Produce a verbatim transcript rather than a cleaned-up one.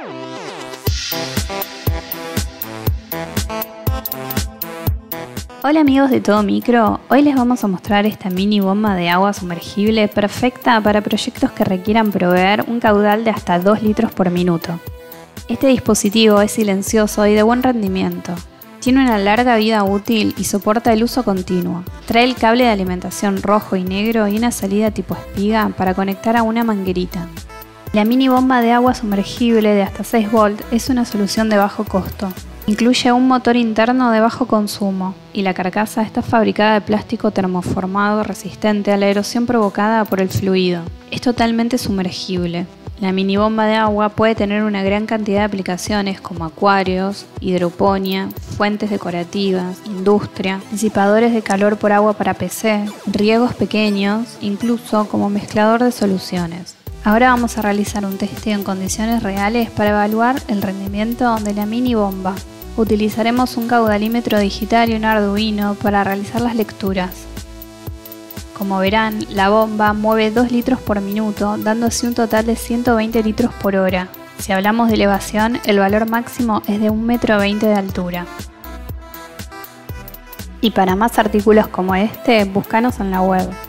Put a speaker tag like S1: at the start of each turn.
S1: Hola amigos de Todo Micro, hoy les vamos a mostrar esta mini bomba de agua sumergible perfecta para proyectos que requieran proveer un caudal de hasta dos litros por minuto. Este dispositivo es silencioso y de buen rendimiento. Tiene una larga vida útil y soporta el uso continuo. Trae el cable de alimentación rojo y negro y una salida tipo espiga para conectar a una manguerita. La mini bomba de agua sumergible de hasta seis volts es una solución de bajo costo. Incluye un motor interno de bajo consumo y la carcasa está fabricada de plástico termoformado resistente a la erosión provocada por el fluido. Es totalmente sumergible. La mini bomba de agua puede tener una gran cantidad de aplicaciones como acuarios, hidroponía, fuentes decorativas, industria, disipadores de calor por agua para P C, riegos pequeños, incluso como mezclador de soluciones. Ahora vamos a realizar un testeo en condiciones reales para evaluar el rendimiento de la mini bomba. Utilizaremos un caudalímetro digital y un Arduino para realizar las lecturas. Como verán, la bomba mueve dos litros por minuto, dando así un total de ciento veinte litros por hora. Si hablamos de elevación, el valor máximo es de un metro veinte de altura. Y para más artículos como este, búscanos en la web.